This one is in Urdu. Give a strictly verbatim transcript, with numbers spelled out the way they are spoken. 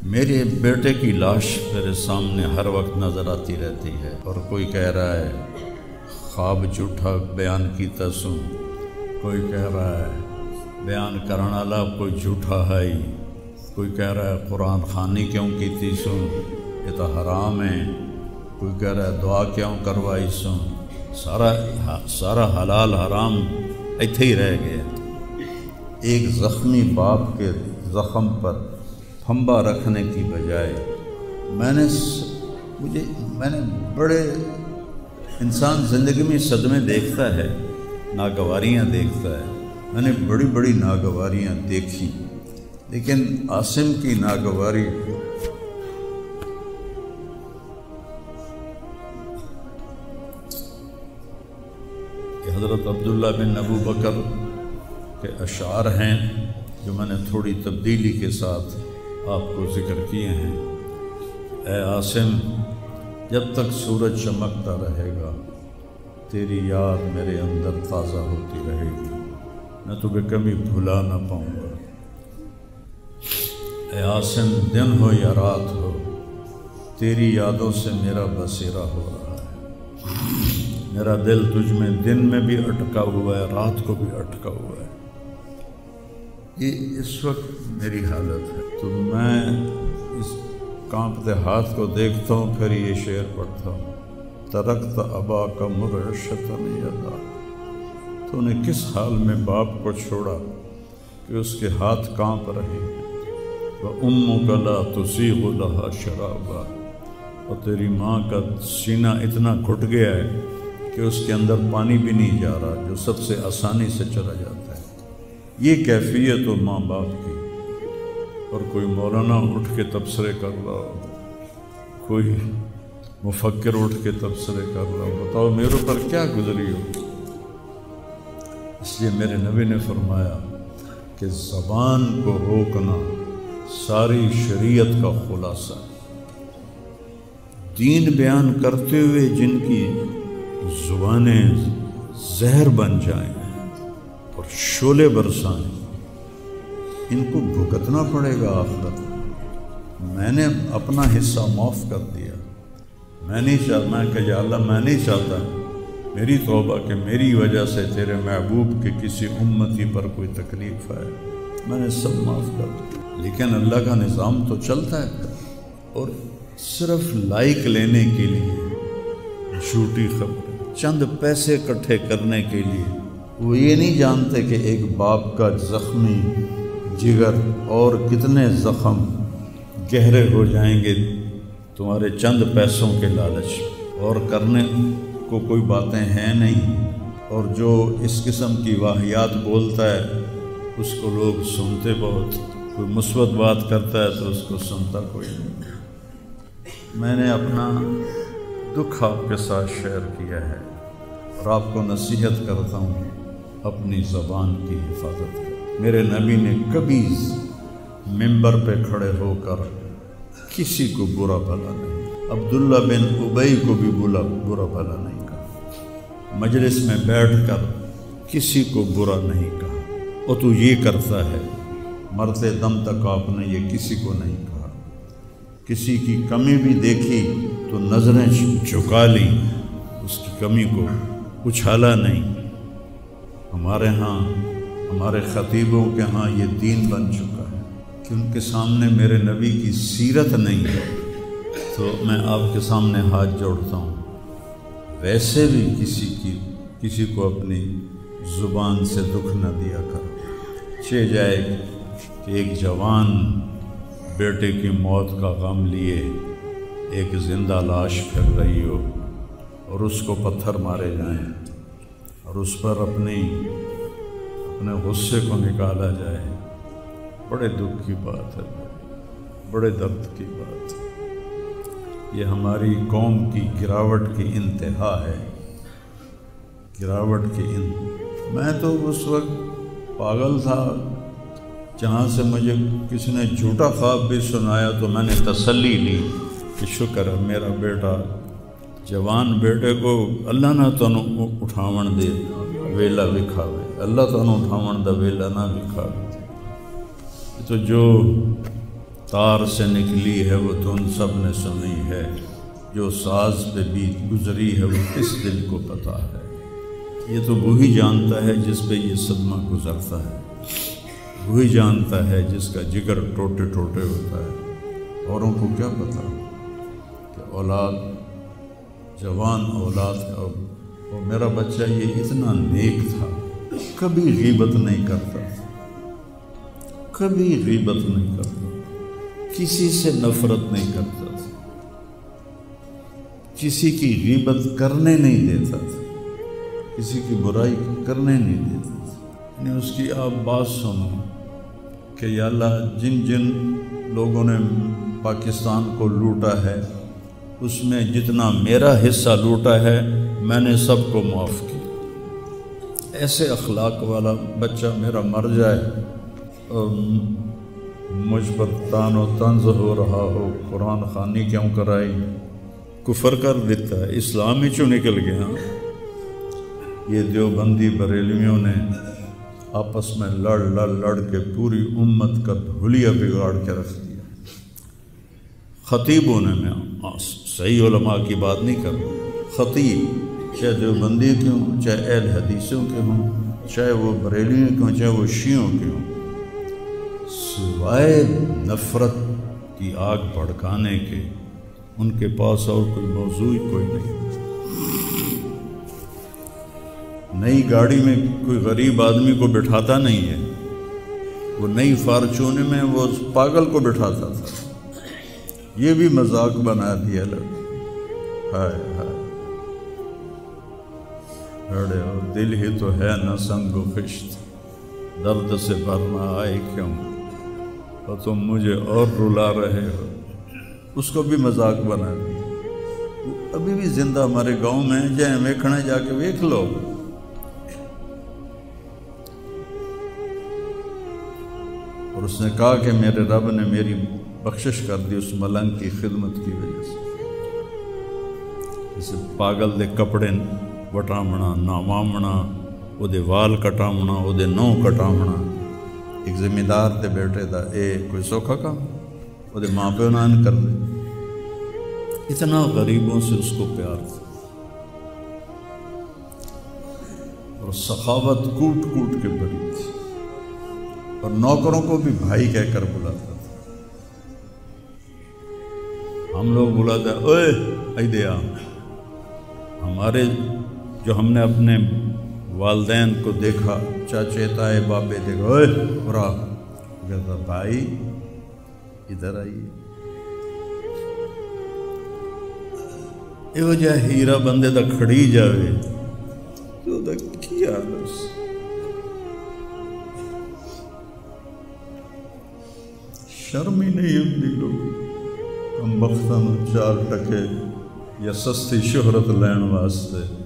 میرے بیٹے کی لاش میرے سامنے ہر وقت نظر آتی رہتی ہے، اور کوئی کہہ رہا ہے خواب جھوٹا بیان کیتا سوں، کوئی کہہ رہا ہے بیان کرنے والا کوئی جھوٹا ہے، کوئی کہہ رہا ہے قرآن خوانی کیوں کیتی سوں، یہ تو حرام ہے، کوئی کہہ رہا ہے دعا کیوں کروائی سوں، سارا سارا حلال حرام ایتھے ہی رہ گیا۔ ایک زخمی باپ کے زخم پر پھنبا رکھنے کی بجائے میں نے مجھے میں نے بڑے انسان زندگی میں صدمے دیکھتا ہے، ناگواریاں دیکھتا ہے، میں نے بڑی بڑی ناگواریاں دیکھی، لیکن عاصم کی ناگواری یہ حضرت عبداللہ بن ابو بکر کے اشعار ہیں جو میں نے تھوڑی تبدیلی کے ساتھ آپ کو ذکر کیے ہیں۔ اے عاصم، جب تک سورج چمکتا رہے گا تیری یاد میرے اندر تازہ ہوتی رہے گی، میں تمہیں کبھی بھلا نہ پاؤں گا۔ اے عاصم، دن ہو یا رات ہو تیری یادوں سے میرا بسیرا ہو رہا ہے، میرا دل تجھ میں دن میں بھی اٹکا ہوا ہے، رات کو بھی اٹکا ہوا ہے۔ یہ اس وقت میری حالت ہے، تو میں اس کانپتے ہاتھ کو دیکھتا ہوں، پھر یہ شعر پڑھتا ہوں، ترکت ابا کا مرعشتاً یدا، تو نے کس حال میں باپ کو چھوڑا کہ اس کے ہاتھ کانپ رہے ہیں، وَأُمُّكَ لَا تُسِيغُ لَهَا شَرَابًا، اور تیری ماں کا سینہ اتنا گھٹ گیا ہے کہ اس کے اندر پانی بھی نہیں جا رہا، جو سب سے آسانی سے چلا جاتا ہے۔ یہ کیفیت ہو ماں باپ کی، اور کوئی مولانا اٹھ کے تبصرے کر رہا ہو، کوئی مفکر اٹھ کے تبصرے کر رہا ہو، بتاؤ میرے پر کیا گزری ہو۔ اس لیے میرے نبی نے فرمایا کہ زبان کو روکنا ساری شریعت کا خلاصہ، دین بیان کرتے ہوئے جن کی زبانیں زہر بن جائیں اور شعلے برسائیں، ان کو بھگتنا پڑے گا آخرت میں۔ میں نے اپنا حصہ معاف کر دیا، میں نہیں چاہتا کہ یا اللہ میں نہیں چاہتا میری توبہ کہ میری وجہ سے تیرے محبوب کے کسی امتی پر کوئی تکلیف آئے، میں نے سب معاف کر دیا، لیکن اللہ کا نظام تو چلتا ہے، اور صرف لائک لینے کے لیے جھوٹی خبر، چند پیسے اکٹھے کرنے کے لیے، وہ یہ نہیں جانتے کہ ایک باپ کا زخمی جگر اور کتنے زخم گہرے ہو جائیں گے تمہارے چند پیسوں کے لالچ، اور کرنے کو کوئی باتیں ہیں نہیں، اور جو اس قسم کی واہیات بولتا ہے اس کو لوگ سنتے بہت، کوئی مثبت بات کرتا ہے تو اس کو سنتا کوئی نہیں۔ میں نے اپنا دکھ آپ کے ساتھ شیئر کیا ہے، اور آپ کو نصیحت کرتا ہوں اپنی زبان کی حفاظت کریں۔ میرے نبی نے کبھی ممبر پہ کھڑے ہو کر کسی کو برا بھلا نہیں، عبداللہ بن ابی کو بھی برا برا بھلا نہیں کہا، مجلس میں بیٹھ کر کسی کو برا نہیں کہا، اور تو یہ کرتا ہے، مرتے دم تک آپ نے یہ کسی کو نہیں کہا، کسی کی کمی بھی دیکھی تو نظریں جھکا لیں، اس کی کمی کو اچھالا نہیں۔ ہمارے ہاں ہمارے خطیبوں کے ہاں یہ دین بن چکا ہے کہ ان کے سامنے میرے نبی کی سیرت نہیں ہے، تو میں آپ کے سامنے ہاتھ جوڑتا ہوں، ویسے بھی کسی کی کسی کو اپنی زبان سے دکھ نہ دیا کرو۔ چھ جائے کہ ایک جوان بیٹے کی موت کا غم لیے ایک زندہ لاش پھر رہی ہو، اور اس کو پتھر مارے جائیں، اور اس پر اپنی اپنے غصے کو نکالا جائے، بڑے دکھ کی بات ہے، بڑے درد کی بات ہے۔ یہ ہماری قوم کی گراوٹ کی انتہا ہے، گراوٹ کی ان میں تو اس وقت پاگل تھا، جہاں سے مجھے کسی نے جھوٹا خواب بھی سنایا تو میں نے تسلی لی کہ شکر ہے میرا بیٹا، جوان بیٹے کو اللہ نہ تنوں اٹھاون دے ویلا وکھاوے، اللہ تنوں اٹھاون دا ویلا نہ وکھاوے۔ تو جو تار سے نکلی ہے وہ دھن سب نے سنی ہے، جو ساز پہ بیت گزری ہے وہ کس دل کو پتہ ہے۔ یہ تو وہی جانتا ہے جس پہ یہ صدمہ گزرتا ہے، وہی جانتا ہے جس کا جگر ٹوٹے ٹوٹے ہوتا ہے۔ اوروں کو کیا پتہ کہ اولاد جوان اولاد کا، اور میرا بچہ یہ اتنا نیک تھا، کبھی غیبت نہیں کرتا تھا، کبھی غیبت نہیں کرتا، کسی سے نفرت نہیں کرتا تھا، کسی کی غیبت کرنے نہیں دیتا تھا، کسی کی برائی کرنے نہیں دیتا تھا۔ یعنی اس کی آپ بات سنو کہ یا اللہ جن جن لوگوں نے پاکستان کو لوٹا ہے اس میں جتنا میرا حصہ لوٹا ہے میں نے سب کو معاف کیا۔ ایسے اخلاق والا بچہ میرا مر جائے اور مجھ پر تان و طنز ہو رہا ہو، قرآن خوانی کیوں کرائی، کفر کر دیتا ہے، اسلام ہی چوں نکل گیا۔ یہ دیوبندی بریلویوں نے آپس میں لڑ لڑ لڑ کے پوری امت کا دھولیا بگاڑ کے رکھ دیا۔ خطیبوں نے، میں صحیح علماء کی بات نہیں کر رہا، خطیب چاہے دیوبندی کے ہوں، چاہے اہل حدیثوں کے ہوں، چاہے وہ بریلویوں کے ہوں، چاہے وہ شیعوں کے ہوں، سوائے نفرت کی آگ بھڑکانے کے ان کے پاس اور کوئی موضوع ہی کوئی نہیں۔ نئی گاڑی میں کوئی غریب آدمی کو بٹھاتا نہیں ہے، وہ نئی فارچون میں وہ پاگل کو بٹھاتا تھا۔ یہ بھی مذاق بنا دیا لوگ۔ ہائے ہائے اڑے اور دل ہی تو ہے نہ سنگ و خشت، درد سے بھرنا آئے کیوں، اور تم مجھے اور رلا رہے ہو۔ اس کو بھی مذاق بنا دیا۔ وہ ابھی بھی زندہ ہمارے گاؤں میں، جائیں ویکھنے جا کے ویکھ لو۔ اور اس نے کہا کہ میرے رب نے میری بخشش کر دی اس ملنگ کی خدمت کی وجہ سے۔ اسے پاگل دے کپڑے وٹامنا، نامامنا، وہ دے وال کٹامنا، وہ دے نو کٹامنا، ایک ذمہ دار دے بیٹے دا اے کوئی سوکھا کام، وہ دے ماں پہ نان کر دے۔ اتنا غریبوں سے اس کو پیار تھا، اور سخاوت کوٹ کوٹ کے بری تھی، اور نوکروں کو بھی بھائی کہہ کر بلاتا تھا۔ ہم لوگ بلاتے ہیں اوے ایدیا، ہمارے جو ہم نے اپنے والدین کو دیکھا، چاچے تائے بابے دیکھا، اوے برا کہتا بھائی ادھر آئیے۔ یہ وجہ ہیرا بندے دا کھڑی جاوے تو دا کیا بس شرم ہی نہیں ہوتی لوگ کم بختاں چار ٹکے یا سستی شہرت لین واسطے